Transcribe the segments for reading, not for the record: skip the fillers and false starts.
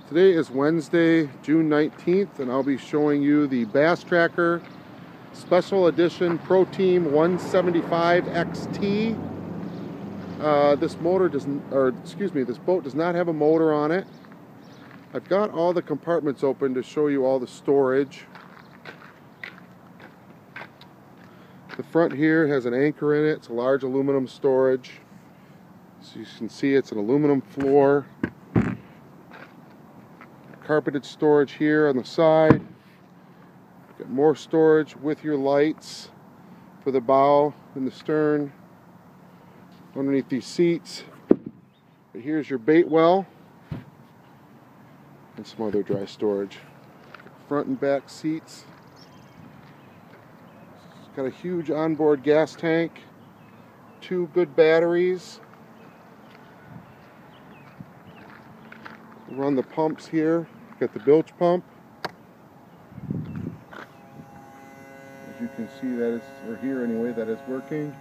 Today is Wednesday, June 19th, and I'll be showing you the Bass Tracker Special Edition Pro Team 175 XT. This boat does not have a motor on it. I've got all the compartments open to show you all the storage. The front here has an anchor in it. It's a large aluminum storage. So you can see it's an aluminum floor. Carpeted storage here on the side. Got more storage with your lights for the bow and the stern underneath these seats. But here's your bait well and some other dry storage. Front and back seats. It's got a huge onboard gas tank, 2 good batteries. Run the pumps here. Got the bilge pump. As you can see, that is, or here anyway, that is working.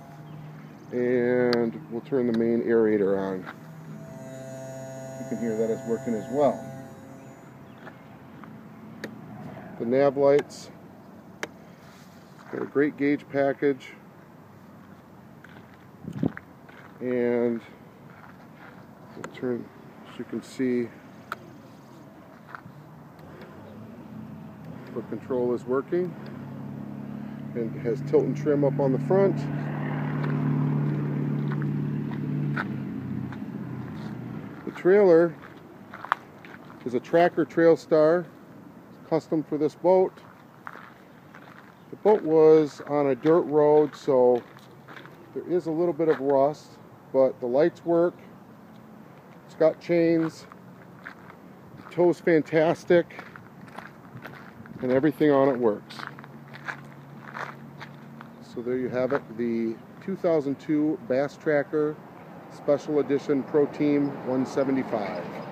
And we'll turn the main aerator on. You can hear that is working as well. The nav lights. It's got a great gauge package. And we'll turn, as you can see, the control is working, and it has tilt and trim up on the front. The trailer is a Tracker Trailstar, custom for this boat. The boat was on a dirt road, so there is a little bit of rust, but the lights work. It's got chains. The tow's fantastic. And everything on it works. So there you have it, the 2002 Bass Tracker Special Edition Pro Team 175.